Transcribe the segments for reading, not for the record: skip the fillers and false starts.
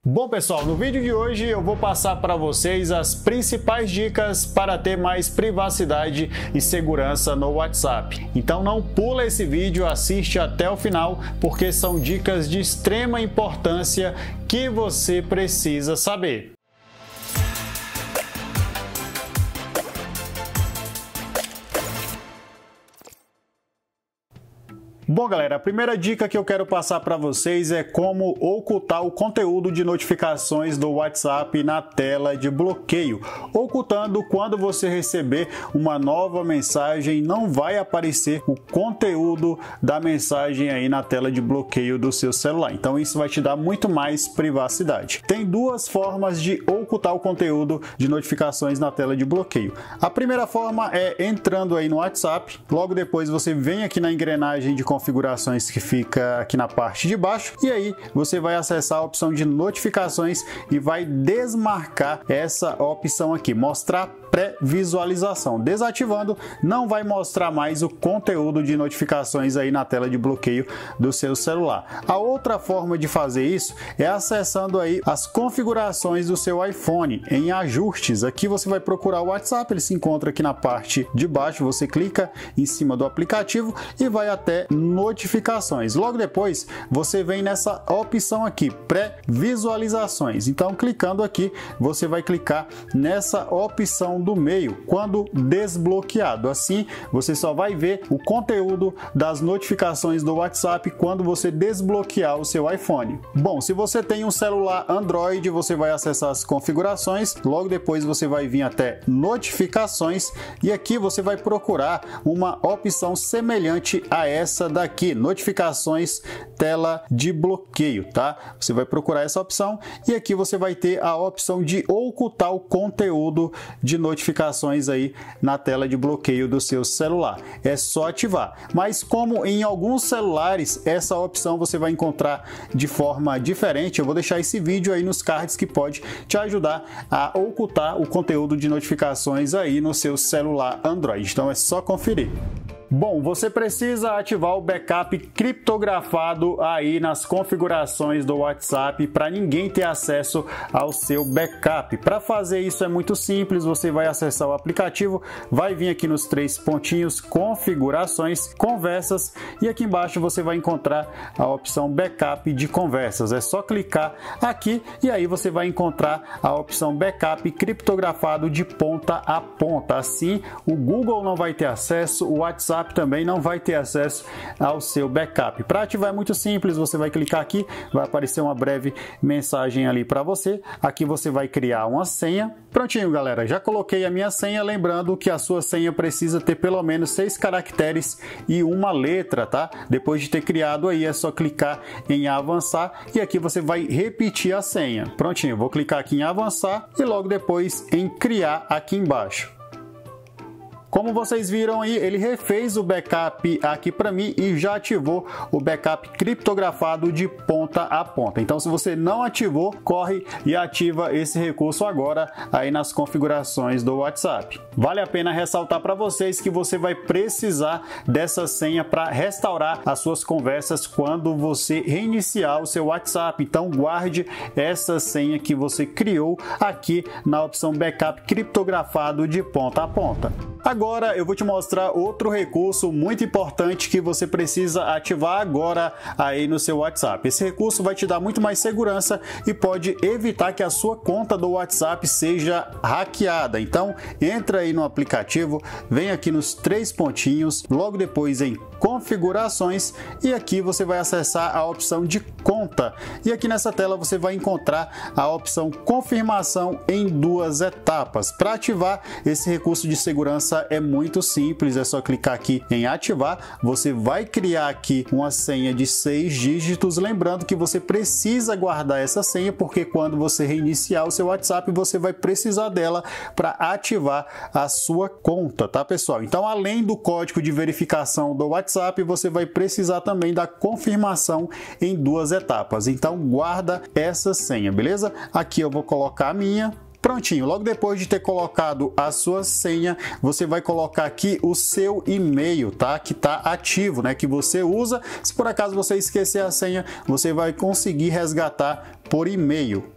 Bom pessoal, no vídeo de hoje eu vou passar para vocês as principais dicas para ter mais privacidade e segurança no WhatsApp. Então não pula esse vídeo, assiste até o final, porque são dicas de extrema importância que você precisa saber. Bom galera, a primeira dica que eu quero passar para vocês é como ocultar o conteúdo de notificações do WhatsApp na tela de bloqueio. Ocultando, quando você receber uma nova mensagem, não vai aparecer o conteúdo da mensagem aí na tela de bloqueio do seu celular. Então isso vai te dar muito mais privacidade. Tem duas formas de ocultar o conteúdo de notificações na tela de bloqueio. A primeira forma é entrando aí no WhatsApp, logo depois você vem aqui na engrenagem de configurações que fica aqui na parte de baixo e aí você vai acessar a opção de notificações e vai desmarcar essa opção aqui, mostrar pré-visualização. Desativando, não vai mostrar mais o conteúdo de notificações aí na tela de bloqueio do seu celular. A outra forma de fazer isso é acessando aí as configurações do seu iPhone em ajustes. Aqui você vai procurar o WhatsApp, ele se encontra aqui na parte de baixo, você clica em cima do aplicativo e vai até notificações. Logo depois, você vem nessa opção aqui, pré-visualizações. Então, clicando aqui, você vai clicar nessa opção do meio quando desbloqueado. Assim, você só vai ver o conteúdo das notificações do WhatsApp quando você desbloquear o seu iPhone. Bom, se você tem um celular Android, você vai acessar as configurações, logo depois você vai vir até notificações e aqui você vai procurar uma opção semelhante a essa daqui, notificações tela de bloqueio, tá? Você vai procurar essa opção e aqui você vai ter a opção de ocultar o conteúdo de notificações aí na tela de bloqueio do seu celular. É só ativar. Mas como em alguns celulares essa opção você vai encontrar de forma diferente, eu vou deixar esse vídeo aí nos cards que pode te ajudar a ocultar o conteúdo de notificações aí no seu celular Android. Então é só conferir. Bom, você precisa ativar o backup criptografado aí nas configurações do WhatsApp para ninguém ter acesso ao seu backup. Para fazer isso é muito simples, você vai acessar o aplicativo, vai vir aqui nos três pontinhos, configurações, conversas e aqui embaixo você vai encontrar a opção backup de conversas. É só clicar aqui e aí você vai encontrar a opção backup criptografado de ponta a ponta. Assim, o Google não vai ter acesso, o WhatsApp também não vai ter acesso ao seu backup. Para ativar é muito simples, você vai clicar aqui, vai aparecer uma breve mensagem ali para você. Aqui você vai criar uma senha. Prontinho, galera, já coloquei a minha senha, lembrando que a sua senha precisa ter pelo menos 6 caracteres e uma letra, tá? Depois de ter criado aí, é só clicar em avançar e aqui você vai repetir a senha. Prontinho, vou clicar aqui em avançar e logo depois em criar aqui embaixo. Como vocês viram aí, ele refez o backup aqui para mim e já ativou o backup criptografado de ponta a ponta. Então, se você não ativou, corre e ativa esse recurso agora aí nas configurações do WhatsApp. Vale a pena ressaltar para vocês que você vai precisar dessa senha para restaurar as suas conversas quando você reiniciar o seu WhatsApp. Então, guarde essa senha que você criou aqui na opção backup criptografado de ponta a ponta. Agora eu vou te mostrar outro recurso muito importante que você precisa ativar agora aí no seu WhatsApp. Esse recurso vai te dar muito mais segurança e pode evitar que a sua conta do WhatsApp seja hackeada. Então entra aí no aplicativo, vem aqui nos três pontinhos, logo depois em configurações e aqui você vai acessar a opção de conta. E aqui nessa tela você vai encontrar a opção confirmação em 2 etapas. Para ativar esse recurso de segurança é muito simples, é só clicar aqui em ativar, você vai criar aqui uma senha de 6 dígitos, lembrando que você precisa guardar essa senha porque quando você reiniciar o seu WhatsApp você vai precisar dela para ativar a sua conta, tá pessoal? Então além do código de verificação do WhatsApp, você vai precisar também da confirmação em 2 etapas, então guarda essa senha, beleza? Aqui eu vou colocar a minha. Prontinho, logo depois de ter colocado a sua senha, você vai colocar aqui o seu e-mail, tá? Que tá ativo, né? Que você usa. Se por acaso você esquecer a senha, você vai conseguir resgatar por e-mail.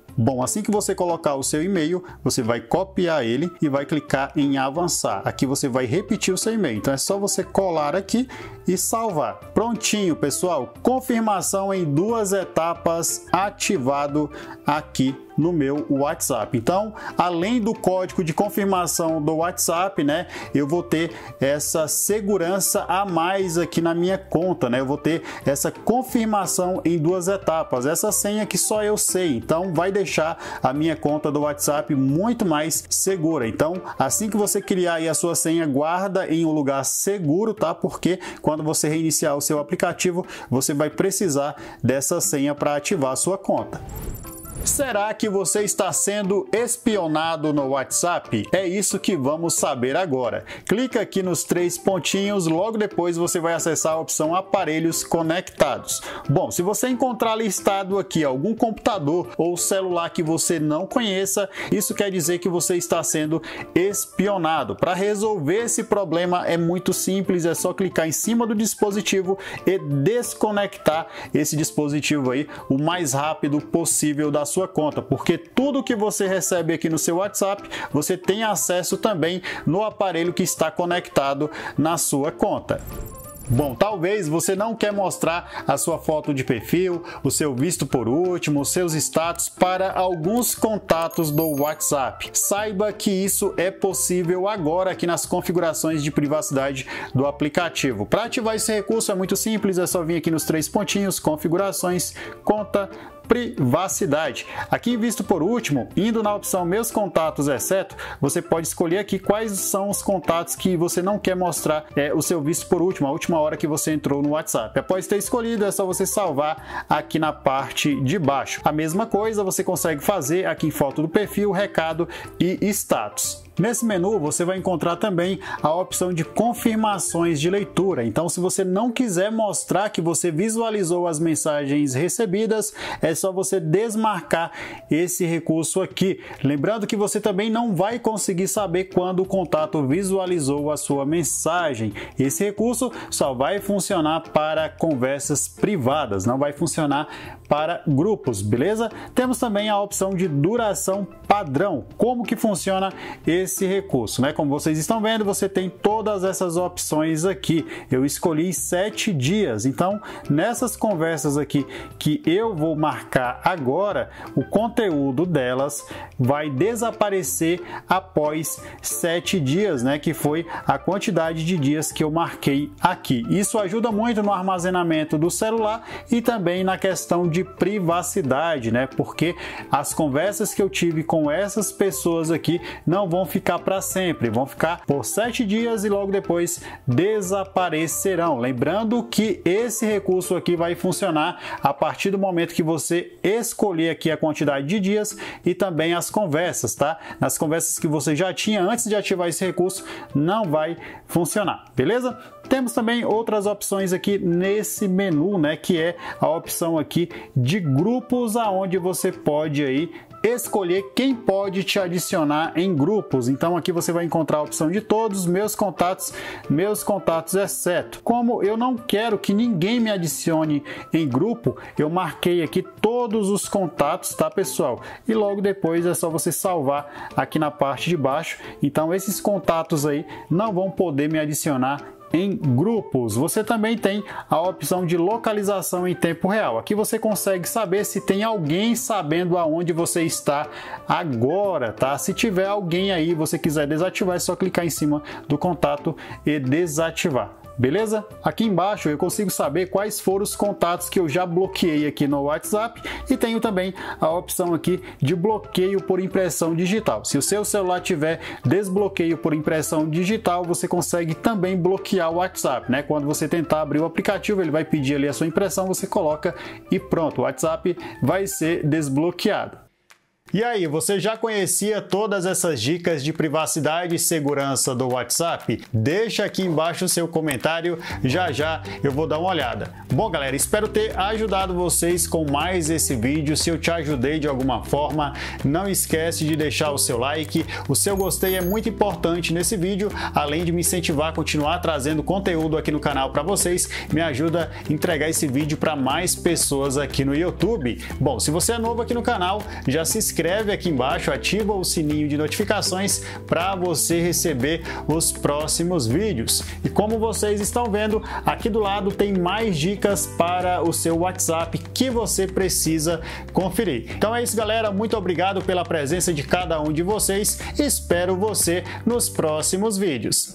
Bom, assim que você colocar o seu e-mail, você vai copiar ele e vai clicar em avançar. Aqui você vai repetir o seu e-mail. Então é só você colar aqui e salvar. Prontinho, pessoal. Confirmação em 2 etapas ativado aqui no meu WhatsApp. Então, além do código de confirmação do WhatsApp, né, eu vou ter essa segurança a mais aqui na minha conta, né? Eu vou ter essa confirmação em 2 etapas. Essa senha que só eu sei. Então, vai deixar a minha conta do WhatsApp muito mais segura. Então, assim que você criar aí a sua senha, guarda em um lugar seguro, tá? Porque quando você reiniciar o seu aplicativo, você vai precisar dessa senha para ativar a sua conta. Será que você está sendo espionado no WhatsApp? É isso que vamos saber agora. Clica aqui nos 3 pontinhos, logo depois você vai acessar a opção Aparelhos Conectados. Bom, se você encontrar listado aqui algum computador ou celular que você não conheça, isso quer dizer que você está sendo espionado. Para resolver esse problema é muito simples, é só clicar em cima do dispositivo e desconectar esse dispositivo aí o mais rápido possível da sua conta, porque tudo que você recebe aqui no seu WhatsApp, você tem acesso também no aparelho que está conectado na sua conta. Bom, talvez você não quer mostrar a sua foto de perfil, o seu visto por último, os seus status para alguns contatos do WhatsApp. Saiba que isso é possível agora aqui nas configurações de privacidade do aplicativo. Para ativar esse recurso é muito simples, é só vir aqui nos 3 pontinhos, configurações, conta, privacidade. Aqui em visto por último, indo na opção meus contatos exceto, você pode escolher aqui quais são os contatos que você não quer mostrar o seu visto por último, a última hora que você entrou no WhatsApp. Após ter escolhido, é só você salvar aqui na parte de baixo. A mesma coisa você consegue fazer aqui em foto do perfil, recado e status. Nesse menu você vai encontrar também a opção de confirmações de leitura. Então, se você não quiser mostrar que você visualizou as mensagens recebidas, é só você desmarcar esse recurso aqui. Lembrando que você também não vai conseguir saber quando o contato visualizou a sua mensagem. Esse recurso só vai funcionar para conversas privadas, não vai funcionar para grupos, beleza? Temos também a opção de duração padrão. Como que funciona esse recurso, né? Como vocês estão vendo, você tem todas essas opções aqui. Eu escolhi 7 dias, então nessas conversas aqui que eu vou marcar agora, o conteúdo delas vai desaparecer após 7 dias, né? Que foi a quantidade de dias que eu marquei aqui. Isso ajuda muito no armazenamento do celular e também na questão de privacidade, né? Porque as conversas que eu tive com essas pessoas aqui não vão ficar para sempre, vão ficar por 7 dias e logo depois desaparecerão. Lembrando que esse recurso aqui vai funcionar a partir do momento que você escolher aqui a quantidade de dias e também as conversas, tá? Nas conversas que você já tinha antes de ativar esse recurso, não vai funcionar, beleza? Temos também outras opções aqui nesse menu, né, que é a opção aqui de grupos, aonde você pode aí escolher quem pode te adicionar em grupos. Então aqui você vai encontrar a opção de todos, meus contatos exceto. Como eu não quero que ninguém me adicione em grupo, eu marquei aqui todos os contatos, tá, pessoal? E logo depois é só você salvar aqui na parte de baixo. Então esses contatos aí não vão poder me adicionar em grupos. Você também tem a opção de localização em tempo real. Aqui você consegue saber se tem alguém sabendo aonde você está agora, tá? Se tiver alguém aí, você quiser desativar, é só clicar em cima do contato e desativar. Beleza? Aqui embaixo eu consigo saber quais foram os contatos que eu já bloqueei aqui no WhatsApp e tenho também a opção aqui de bloqueio por impressão digital. Se o seu celular tiver desbloqueio por impressão digital, você consegue também bloquear o WhatsApp, né? Quando você tentar abrir o aplicativo, ele vai pedir ali a sua impressão, você coloca e pronto, o WhatsApp vai ser desbloqueado. E aí, você já conhecia todas essas dicas de privacidade e segurança do WhatsApp? Deixa aqui embaixo o seu comentário, já já eu vou dar uma olhada. Bom, galera, espero ter ajudado vocês com mais esse vídeo. Se eu te ajudei de alguma forma, não esquece de deixar o seu like. O seu gostei é muito importante nesse vídeo, além de me incentivar a continuar trazendo conteúdo aqui no canal para vocês, me ajuda a entregar esse vídeo para mais pessoas aqui no YouTube. Bom, se você é novo aqui no canal, já se inscreve aqui embaixo, ativa o sininho de notificações para você receber os próximos vídeos. E como vocês estão vendo, aqui do lado tem mais dicas para o seu WhatsApp que você precisa conferir. Então é isso, galera, muito obrigado pela presença de cada um de vocês, espero você nos próximos vídeos.